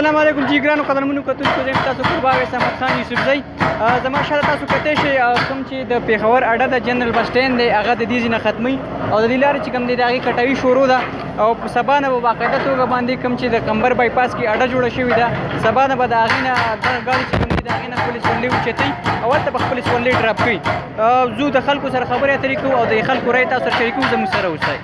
السلام علیکم جی ګرانو قدرمنو کتونکو زه یم تاسو قربا ویس احمد خان یوسفزی زما شاته تاسو کتی شئ کوم چې د پېښور اډه د جنرال بس سټینډ دی هغه د دې ځای نه ختموي او د دې لارې چې کوم دی د هغې کټوي شروع ده او په سبا نه به باقاعده توګه باندې کوم چې د کمبر بایپاس کې اډه جوړه شوې ده سبا نه به د هغې نه دغه ګاډي چې کوم دی د هغې نه خپلې سورلۍ اوچتوي او هلته به خپلې سورلۍ ډراپ کوي زه د خلکو سره خبرې اترې کوو او د خلکو رایې تاسو سره شریکوو زموږ سره اوسئ.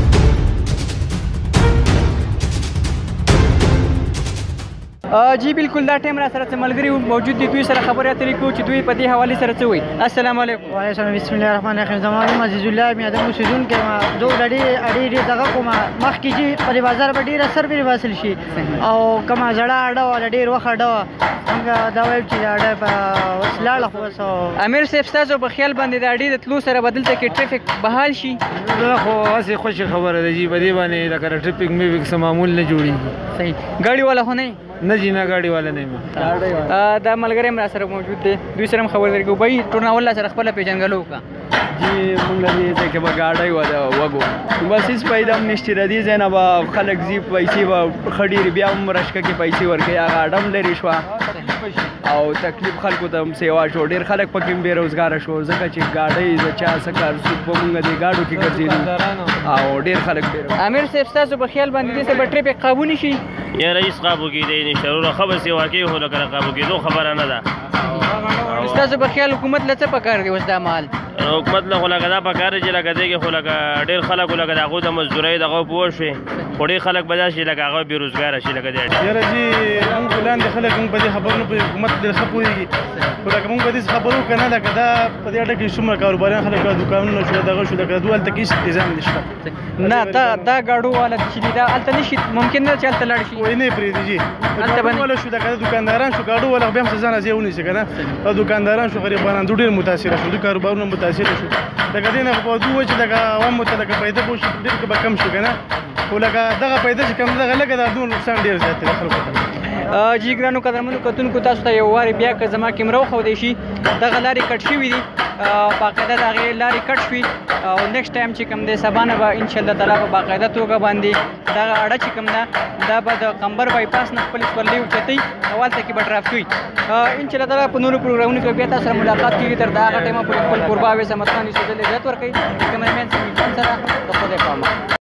جی بالکل دا ټایم را سره څه ملګري موجود دي دوی سره خبرې اترې کوو چې دوی په دې حوالې سره څه وایي. السلام علیکم. وعلیکم السلام. بسم الله الرحمن الرحیم. زما نوم عزیز الله یم ادم اوسېدونکی یم. زه اډې دغه کوم مخکې چې په دې بازار به ډېره سروې باسل شي او کومه زړه اډه وه ډېر وخت اډه وه څنګه دا وایم چې دا اډه په اوس لاړه خو بس. امیر صاحب ستاسو په خیال باندې د اډې د تلو سره به دلته کې ټرافیک بحال شي؟ خو هسې خوشې خبره ده جي په دې باندې لکه د ټرافیک میفیک څه معمول نه جوړېږي. صحیح. ګاډي والا خو نه نه جی نه ګاډي والا نه یم. دا ملګری هم را سره موجود دی دوی سره هم خبرې کوو. بهی ټورناول سره خپله پېژنګلو وکړه. جی مونږ دې ځای کې به ګاډی وږو بس هېڅ فایده هم نشته د دې ځای نه به خلک ځي پیسې به ښه ډېرې بیا هم رشکه کې پیسې ورکوي هغه اډه هم لرې شوه او تکلیف خلکو ته هم سیوا شو ډېر خلک پکې هم بېروزګاره شو ځکه چې ګاډۍ د چا څه کار څوک به مونږ دې ګاډو کې ګرځېدو او ډېر خلک امیر صاحب ستاسو په خیال باندې دې سره به ټرافیک قابو نه شي؟ یا رئیس قابو کېدی نشته وروره ښه به سیوا کوي خو لکه د قابو کېدو خبره نه ده. ستاسو په خیال حکومت له څه پکار دی اوس دا مهال؟ حکومت له خو لکه دا پکار دی چې لکه دی کې خو لکه ډېر خلک لکه د هغو د مزدورۍ دغه پوه شوې خو ډېر خلک به دا شي لکه هغه بېروزګاره شي لکه دی. یاره جي مونږ خو لاندې خلک مونږ په دې خبرو نه پوهېږي حکومت ډېر ښه پوهېږي خو لکه مونږ په دې خبرو که نه لکه دا په دې اډه کې څومره کاروباریان خلک دوکانونه شو دغه شو لکه دوی هلته کې هېڅ انتظام نشته. نه دا ګاډو والا چې دی دا هلته نه شي ممکن نه چې هلته لاړ شي وایي نه یې پرېږدي جي ګاډو والا شو لکه دوکانداران شو ګاډو والا بیا هم څه ځان ځای ونیسي که نه او دوکانداران شو غریبانان دوی ډېر متاثره شو دوی کاروبارونه متاثره شو لکه دې نه خو دوی وایي چې لکه عوامو ته لکه پیدا به وشي ډېر به کم شي که نه خو لکه دغه پیدا چې کم دغه لږه د دومره نقصان ډېر زیات دی خلکو ته. جی ګرانو قدرمنو کتونکو تاسو ته یو وارې بیا که زما کیمره وښودی شي دغه لارې کټ شوي دي باقاعده د هغې لارې کټ شوي او نیکسټ ټایم چې کوم دی سبا نه به انشاءالله تعالی په باقاعده توګه باندې دغه اډه چې کوم ده دا به د کمبر بایپاس نه خپلې سورلۍ اوچتوي او هلته کې به ډراپ کوي. انشاءالله تعالی په نورو پروګرامونو کې بیا تاسو سره ملاقات کېږي تر د هغه ټایمه پورې خپل قربا ویس احمد خان یوسفزی اجازت ورکوي. کیمرامین سمیع خان سره د خدای په امان.